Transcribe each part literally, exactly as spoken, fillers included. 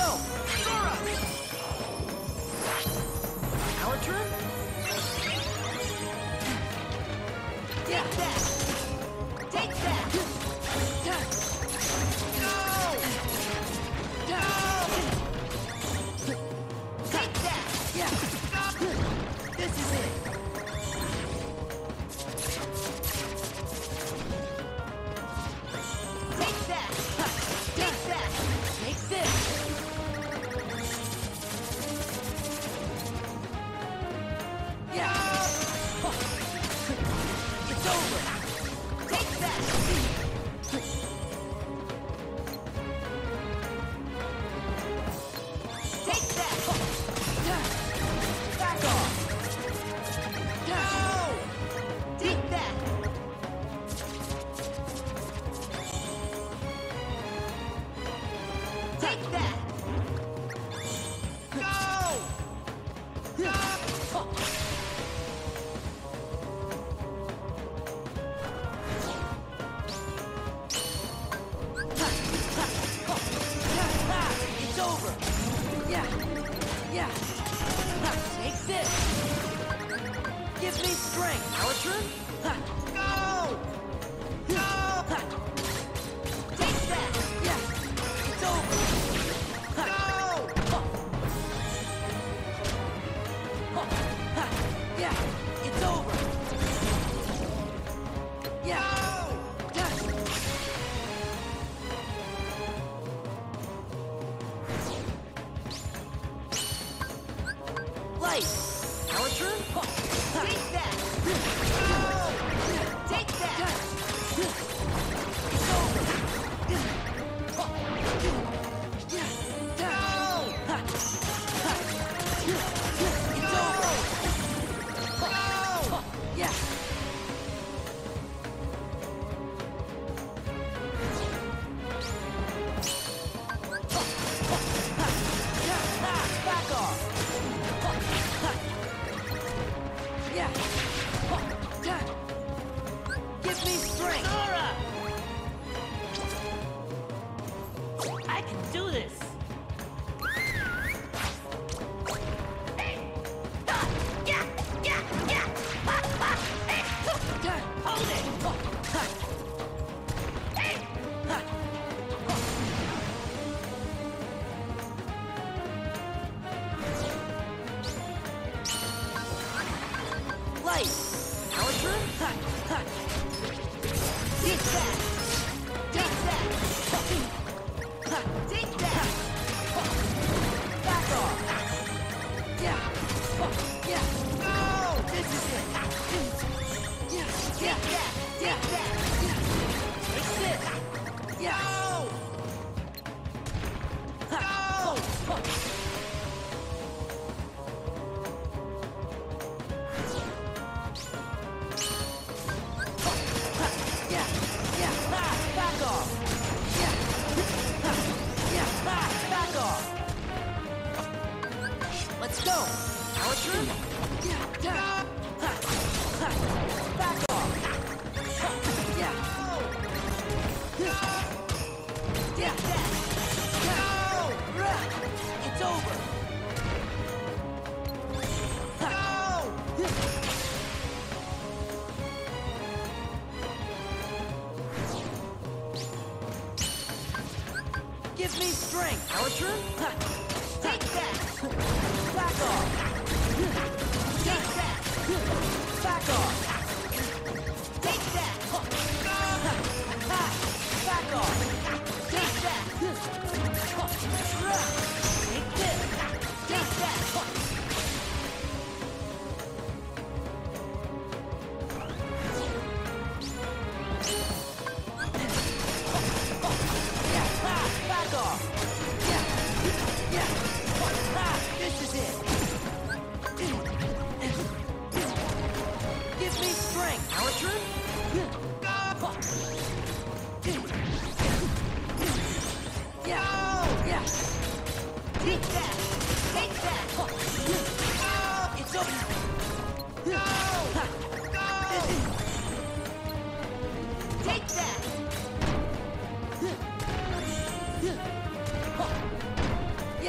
go! Sora! Our turn? Take that! Take that! Go! Go! Take that! Yeah! This is it! Take that! Take that! Take this! Yeah! It's over! Take that! Take that! Back off! Go! Take that! Take that! Go! Go! It's over! Yeah! Yeah! Take this! Give me strength! Our turn? Go! Go! Take that! Yeah! It's over! Go! Yeah! It's over! Yeah! Light! Our turn? Take that! Go! Take that! It's over! Go! It's over! Go! Yeah! Back off! Yeah. Give me strength. Sora! I can do this. Hold it. Light! Our turn? Take that! Take that! Take that! Back off! Yeah! Yeah! Go! This is it! Yeah! Take that! Take that! Take this! Yeah! Go! Go! Yeah, yeah, back off. Yeah, yeah, back off. Let's go. Our turn. Yeah, yeah. Back off. Yeah. Yeah. Go. It's over. Go. Give me strength. Our turn? Take that. Back off. Take that. Back off. Take that. Back off. Take that. Take this. Take that. Back off! Yeah! Yeah! Ah, this is it! Give me strength! Our turn? Yeah! Yeah! Take that! Take that! It's over! Go! Go! Take that!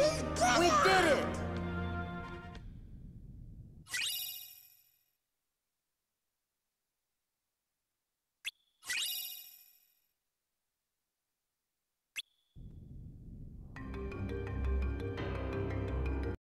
We did it!